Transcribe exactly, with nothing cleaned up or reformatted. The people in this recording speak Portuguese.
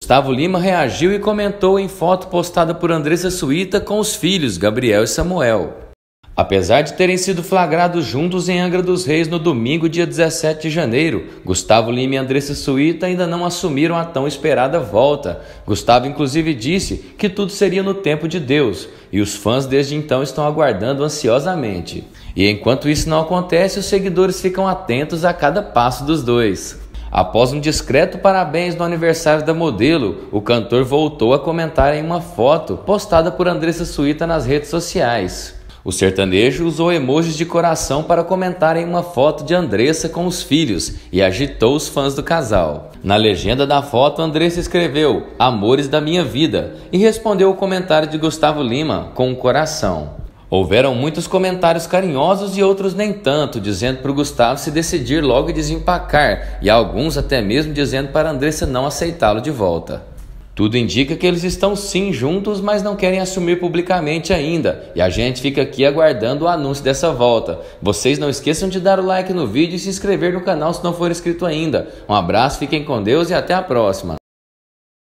Gustavo Lima reagiu e comentou em foto postada por Andressa Suíta com os filhos Gabriel e Samuel. Apesar de terem sido flagrados juntos em Angra dos Reis no domingo, dia dezessete de janeiro, Gustavo Lima e Andressa Suíta ainda não assumiram a tão esperada volta. Gustavo inclusive disse que tudo seria no tempo de Deus, e os fãs desde então estão aguardando ansiosamente. E enquanto isso não acontece, os seguidores ficam atentos a cada passo dos dois. Após um discreto parabéns no aniversário da modelo, o cantor voltou a comentar em uma foto postada por Andressa Suíta nas redes sociais. O sertanejo usou emojis de coração para comentar em uma foto de Andressa com os filhos e agitou os fãs do casal. Na legenda da foto, Andressa escreveu "Amores da minha vida" e respondeu o comentário de Gustavo Lima com um coração. Houveram muitos comentários carinhosos e outros nem tanto, dizendo para o Gustavo se decidir logo e desempacar, e alguns até mesmo dizendo para Andressa não aceitá-lo de volta. Tudo indica que eles estão sim juntos, mas não querem assumir publicamente ainda, e a gente fica aqui aguardando o anúncio dessa volta. Vocês não esqueçam de dar o like no vídeo e se inscrever no canal se não for inscrito ainda. Um abraço, fiquem com Deus e até a próxima!